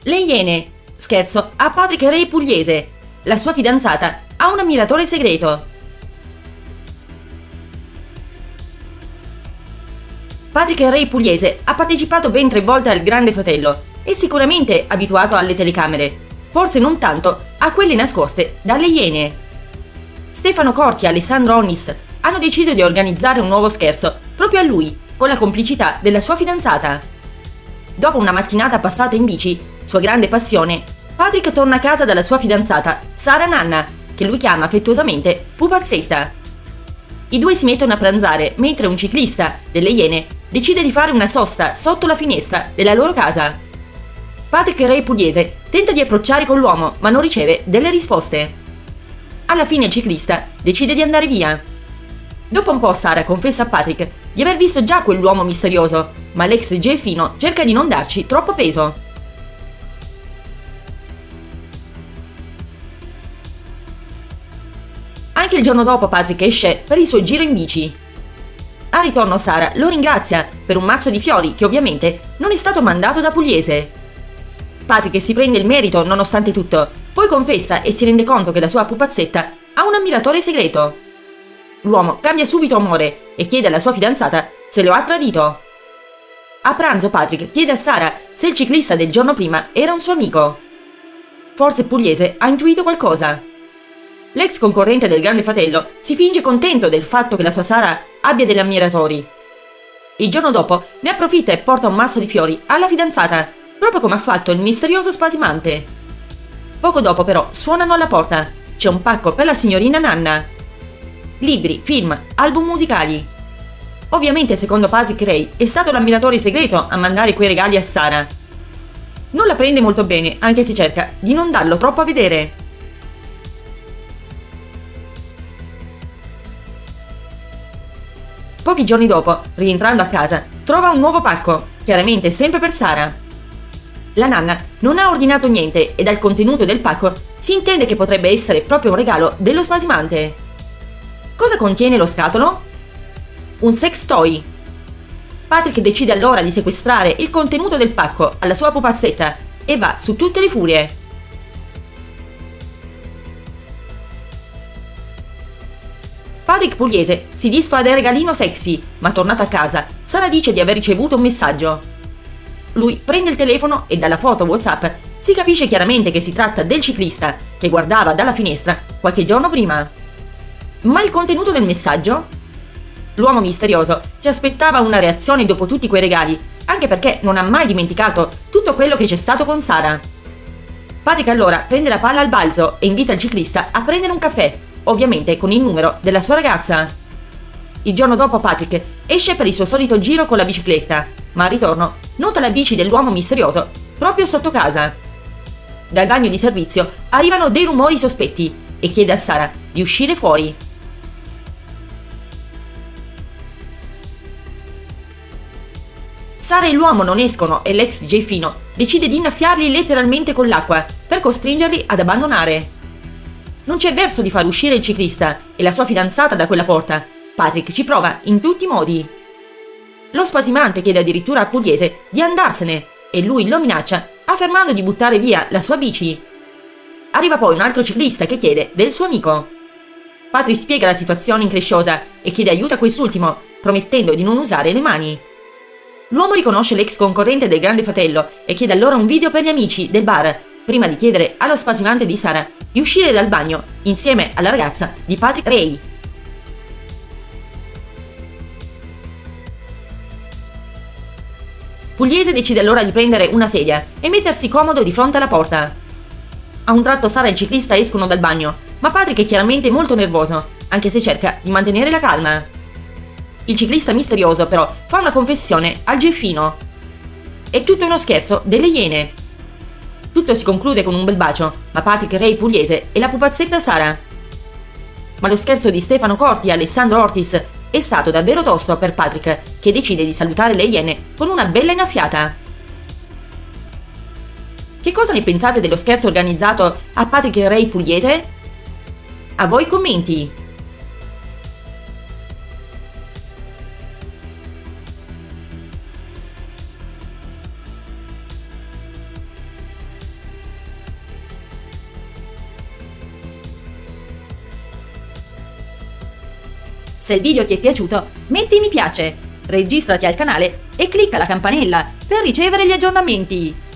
Le Iene. Scherzo a Patrick Ray Pugliese. La sua fidanzata ha un ammiratore segreto. Patrick Ray Pugliese ha partecipato ben 3 volte al Grande Fratello. È sicuramente abituato alle telecamere, forse non tanto a quelle nascoste dalle Iene. Stefano Corti e Alessandro Onnis hanno deciso di organizzare un nuovo scherzo proprio a lui, con la complicità della sua fidanzata. Dopo una mattinata passata in bici, sua grande passione, Patrick torna a casa dalla sua fidanzata, Sara Nanna, che lui chiama affettuosamente Pupazzetta. I due si mettono a pranzare mentre un ciclista delle Iene decide di fare una sosta sotto la finestra della loro casa. Patrick Ray Pugliese tenta di approcciare con l'uomo ma non riceve delle risposte. Alla fine il ciclista decide di andare via. Dopo un po' Sara confessa a Patrick di aver visto già quell'uomo misterioso, ma l'ex Gelfino cerca di non darci troppo peso. Anche il giorno dopo Patrick esce per il suo giro in bici. Al ritorno Sara lo ringrazia per un mazzo di fiori che ovviamente non è stato mandato da Pugliese. Patrick si prende il merito nonostante tutto, poi confessa e si rende conto che la sua pupazzetta ha un ammiratore segreto. L'uomo cambia subito umore e chiede alla sua fidanzata se lo ha tradito. A pranzo Patrick chiede a Sara se il ciclista del giorno prima era un suo amico. Forse Pugliese ha intuito qualcosa. L'ex concorrente del Grande Fratello si finge contento del fatto che la sua Sara abbia degli ammiratori. Il giorno dopo ne approfitta e porta un mazzo di fiori alla fidanzata, proprio come ha fatto il misterioso spasimante. Poco dopo però suonano alla porta. C'è un pacco per la signorina Nanna. Libri, film, album musicali. Ovviamente secondo Patrick Ray è stato l'ammiratore segreto a mandare quei regali a Sara. Non la prende molto bene, anche se cerca di non darlo troppo a vedere. Pochi giorni dopo, rientrando a casa, trova un nuovo pacco, chiaramente sempre per Sara. La nanna non ha ordinato niente e dal contenuto del pacco si intende che potrebbe essere proprio un regalo dello spasimante. Cosa contiene lo scatolo? Un sex toy. Patrick decide allora di sequestrare il contenuto del pacco alla sua pupazzetta e va su tutte le furie. Patrick Pugliese si disfa del regalino sexy, ma tornato a casa, Sara dice di aver ricevuto un messaggio. Lui prende il telefono e dalla foto WhatsApp si capisce chiaramente che si tratta del ciclista che guardava dalla finestra qualche giorno prima. Ma il contenuto del messaggio? L'uomo misterioso si aspettava una reazione dopo tutti quei regali, anche perché non ha mai dimenticato tutto quello che c'è stato con Sara. Patrick allora prende la palla al balzo e invita il ciclista a prendere un caffè, ovviamente con il numero della sua ragazza. Il giorno dopo Patrick esce per il suo solito giro con la bicicletta, ma al ritorno nota la bici dell'uomo misterioso proprio sotto casa. Dal bagno di servizio arrivano dei rumori sospetti e chiede a Sara di uscire fuori. Sara e l'uomo non escono e l'ex Gelfino decide di innaffiarli letteralmente con l'acqua per costringerli ad abbandonare. Non c'è verso di far uscire il ciclista e la sua fidanzata da quella porta. Patrick ci prova in tutti i modi. Lo spasimante chiede addirittura a Pugliese di andarsene e lui lo minaccia affermando di buttare via la sua bici. Arriva poi un altro ciclista che chiede del suo amico. Patrick spiega la situazione incresciosa e chiede aiuto a quest'ultimo, promettendo di non usare le mani. L'uomo riconosce l'ex concorrente del Grande Fratello e chiede allora un video per gli amici del bar, prima di chiedere allo spasimante di Sara di uscire dal bagno insieme alla ragazza di Patrick Ray. Pugliese decide allora di prendere una sedia e mettersi comodo di fronte alla porta. A un tratto Sara e il ciclista escono dal bagno, ma Patrick è chiaramente molto nervoso, anche se cerca di mantenere la calma. Il ciclista misterioso però fa una confessione al Gelfino. È tutto uno scherzo delle Iene. Tutto si conclude con un bel bacio, ma Patrick Ray Pugliese e la pupazzetta Sara. Ma lo scherzo di Stefano Corti e Alessandro Ortis è stato davvero tosto per Patrick, che decide di salutare le Iene con una bella innaffiata. Che cosa ne pensate dello scherzo organizzato a Patrick Ray Pugliese? A voi i commenti! Se il video ti è piaciuto, metti mi piace, registrati al canale e clicca la campanella per ricevere gli aggiornamenti.